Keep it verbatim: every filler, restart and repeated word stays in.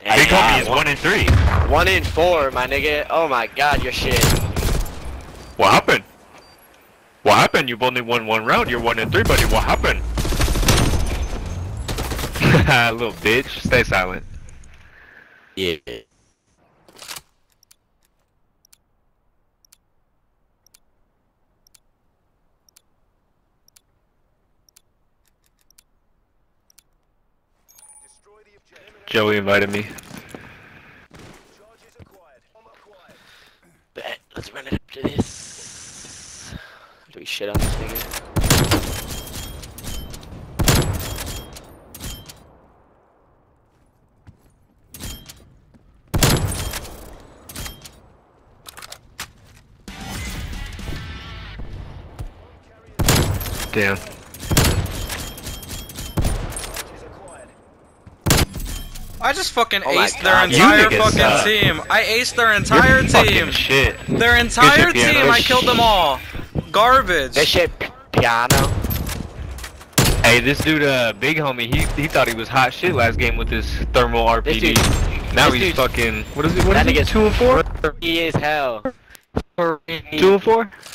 Hey, Big homie God, is one, one in three. one in four, my nigga. Oh my God, you're shit. What happened? What happened? You've only won one round. You're one in three, buddy. What happened? Little bitch. Stay silent. Yeah. Joey invited me. Bet. Let's run it up to this. Do we shit on this nigga? Damn. I just fucking Oh my aced God, their you entire niggas fucking suck. team. I aced their entire You're team. fucking shit. Their entire Good shit, team, Piano. I killed them all. Garbage. This shit, piano. Hey, this dude, uh, big homie, he he thought he was hot shit last game with his thermal R P D. This dude- now this he's dude- fucking. What is it? What That is it? nigga's Two and four? He is hell. Two and four?